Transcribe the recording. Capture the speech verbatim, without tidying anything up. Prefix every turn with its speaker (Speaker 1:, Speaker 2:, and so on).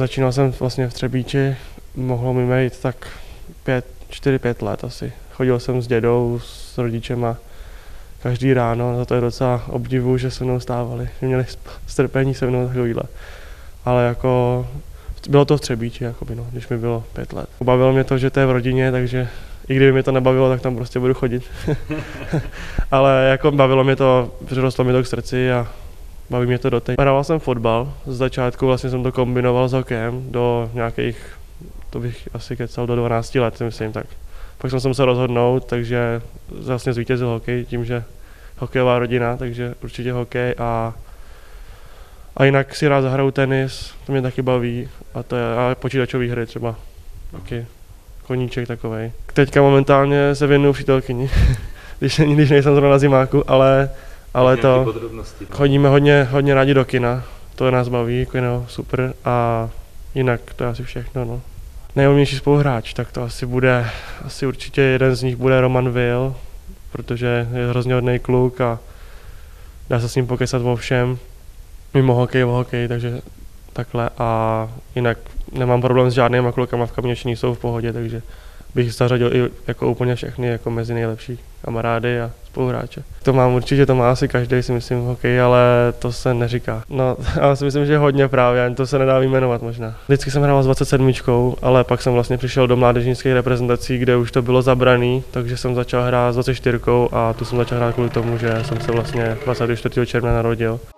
Speaker 1: začínal jsem vlastně v Třebíči, mohlo mi mít tak pět, čtyři, pět let asi. Chodil jsem s dědou, s rodičema každý ráno, za to je docela obdivu, že se mnou stávali, že měli strpení se mnou takovýhle. Ale jako bylo to v Třebíči, jakoby, no, když mi bylo pět let. Bavilo mě to, že to je v rodině, takže i kdyby mě to nebavilo, tak tam prostě budu chodit. Ale jako bavilo mě to, přirostlo mi to k srdci a baví mě to doteď. Hrával jsem fotbal, z začátku vlastně jsem to kombinoval s hokejem do nějakých, to bych asi kecal do dvanácti let, myslím tak. Pak jsem se musel rozhodnout, takže vlastně zvítězil hokej tím, že hokejová rodina, takže určitě hokej a a jinak si rád zahraju tenis, to mě taky baví a to je a počítačové hry třeba, taky koníček takovej. Teďka momentálně se věnuju přítelkyni, když, když nejsem zrovna na zimáku, ale, ale to chodíme hodně, hodně rádi do kina, to nás baví, kino super a jinak to je asi všechno. No. Nejvolnější spoluhráč, tak to asi bude, asi určitě jeden z nich bude Roman Will, protože je hrozně hodný kluk a dá se s ním pokesat o všem. Mimo hokej, o hokej, takže takhle a jinak nemám problém s žádnýma klukama v Kameničný, jsou v pohodě, takže bych zařadil i jako úplně všechny jako mezi nejlepší kamarády a spoluhráče. To mám určitě, to má asi každý, si myslím, hokej, ale to se neříká. No, já si myslím, že hodně právě, to se nedá vyjmenovat možná. Vždycky jsem hrál s dvacet sedm, ale pak jsem vlastně přišel do mládežnických reprezentací, kde už to bylo zabraný, takže jsem začal hrát s dvacet čtyři a tu jsem začal hrát kvůli tomu, že jsem se vlastně dvacátého čtvrtého června narodil.